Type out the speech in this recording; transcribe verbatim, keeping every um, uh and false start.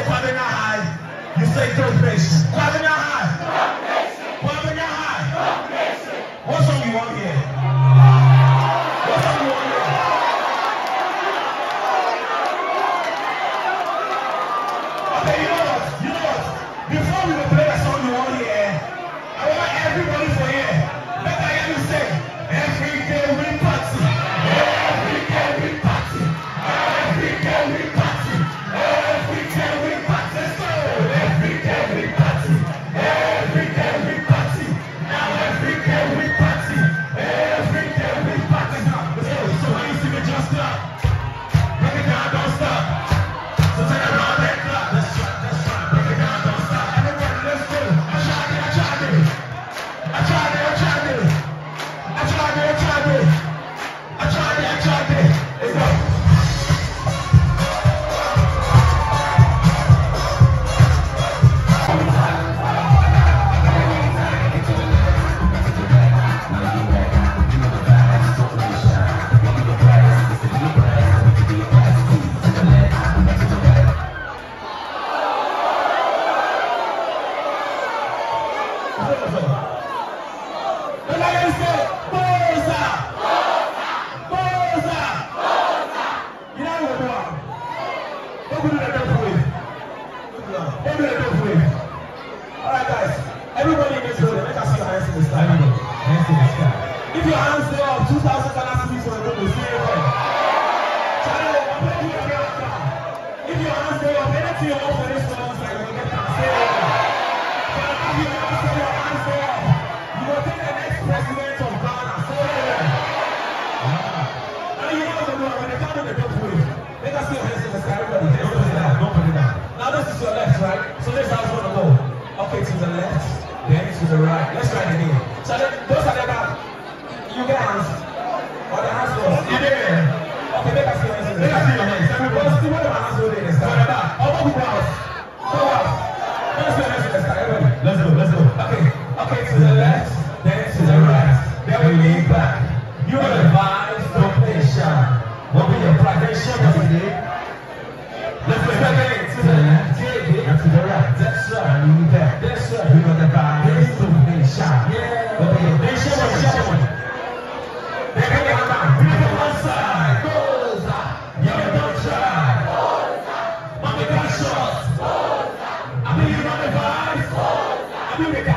Kwabenya High, you say DopeNation. Kwabenya High. Kwabenya High. What song you want here? What song you want here? Okay, you know what? You know what? Before we will play the song you want here, I want everybody for here. Let I hear you say, every day we party. Every day we party. Every day we party. Every day we party. Let's go. Every day we party. Every day we party. Now every day we party. Every day we party. Now, let's go. So when you see me just stop. Break it down, don't stop. So turn around and clap. That's right, that's right. Break it down, don't stop. Everybody, let's go. I tried it, I tried it. I tried it, I tried it. I tried it, I tried it. I tried it, I tried it. Let's go. Alright guys, everybody in this building, let us see your hands in the sky. Hands in the sky. If your hands go up, two thousand Ghana cedis for the group will see you there. Channel, I'm going to get down. If your hands go up, anything you want for this song, like you will get down. Stay there. If your hands go up, hands go up. You will take the next president of Ghana. Stay there. Now you know what to do. When they come in the group with, let us see your hands in the sky. Everybody, don't put it down. Don't put it down. Now this is your left, right? So this is how it's going to go. Okay, to the left, then to the right. Let's try it again. So those are the back. You get hands. Or the hands go. You did it. Okay, make us see your hands. Make us see your hands. Everybody see what the hands go in the sky. To the back. All the people out. Go out. Let us see your hands in the sky. Everybody. Let's go, let's go. Okay. Okay, to the left, then to the right. Then we lean back. You know the vibes, DopeNation. What be your progression? What we did? Let's go again. To the left, and to the right. That's right. Lean back. That's right. You know the vibes, DopeNation. Yeah. What be your nation? What's your one? Then we get down. We go one side. Goes up. Yeah, don't try. Goes up. Mommy got shots. Goes up. I mean, you know the vibes. Goes up. I mean, we got